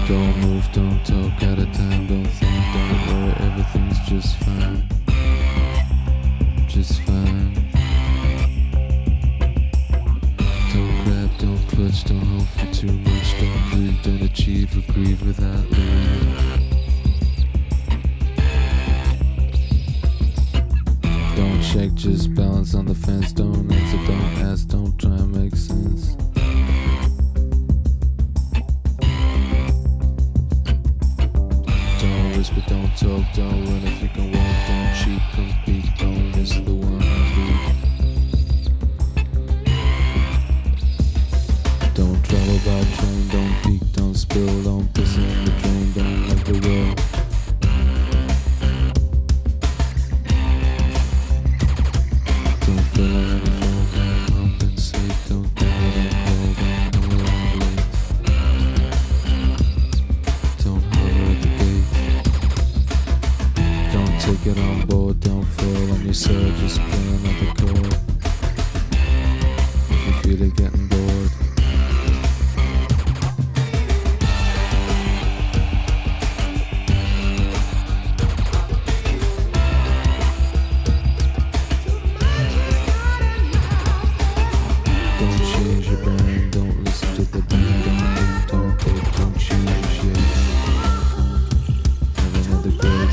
Don't move, don't talk, out of time, don't think, don't worry, everything's just fine. Just fine. Don't grab, don't clutch, don't hope for too much, don't breathe, don't achieve or grieve without leave. Don't check, just balance on the fence, don't answer, don't ask, don't try and make sense. Don't whisper, don't talk, don't run if you can walk, don't cheat, compete, don't miss the one beat. Don't travel by train, don't peek, don't spill, don't piss in the drain, don't let the world. Don't feel like anything, don't compensate, don't call, don't call, don't come around late. Don't holler at the gate. Don't take it on board, don't fall on yourself, just play another chord. If you feel it getting bored. Don't change your brain, don't listen to the band, don't hate, don't change your shape. Have another grade.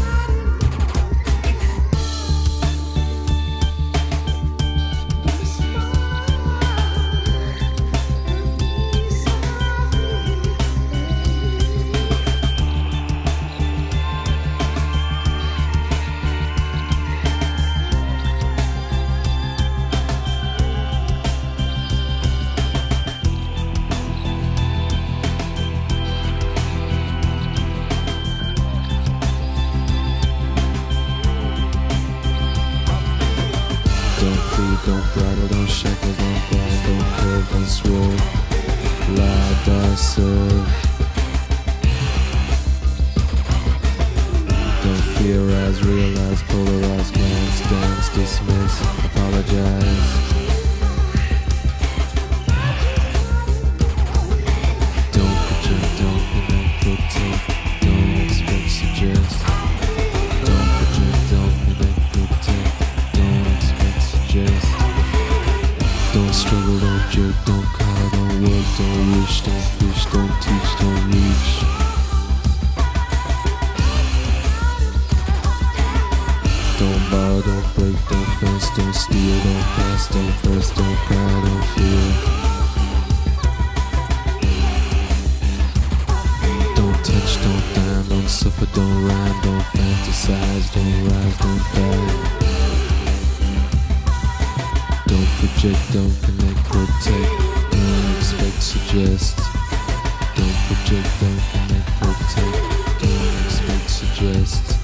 Don't feed, don't bridle, don't shackle, don't guide, don't curve, don't swerve. Lie, die, serve. Don't theorize, realize, polarize, glance, dance, dismiss, apologize. Don't project, don't connect, protect, don't expect, suggest. Don't project, don't connect, protect, don't expect, suggest. Don't struggle, don't jerk, don't call, don't work, don't wish, don't fish, don't teach, don't reach. Don't borrow, don't break, don't fence, don't steal, don't pass, don't press, don't cry, don't feel. Don't touch, don't dine, don't suffer, don't rhyme, don't fantasize, don't rise, don't die. Don't project, don't connect, protect, don't expect, suggest. Don't project, don't connect, protect, don't expect, suggest.